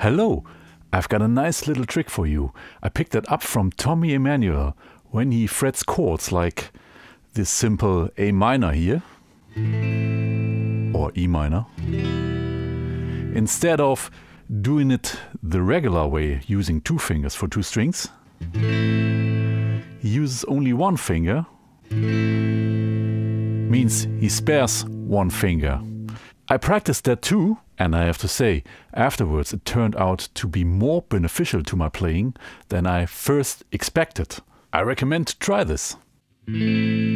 Hello, I've got a nice little trick for you. I picked that up from Tommy Emmanuel when he frets chords like this simple A minor here, or E minor. Instead of doing it the regular way, using 2 fingers for 2 strings, he uses only 1 finger, means he spares 1 finger. I practiced that too, and I have to say, afterwards it turned out to be more beneficial to my playing than I first expected. I recommend to try this.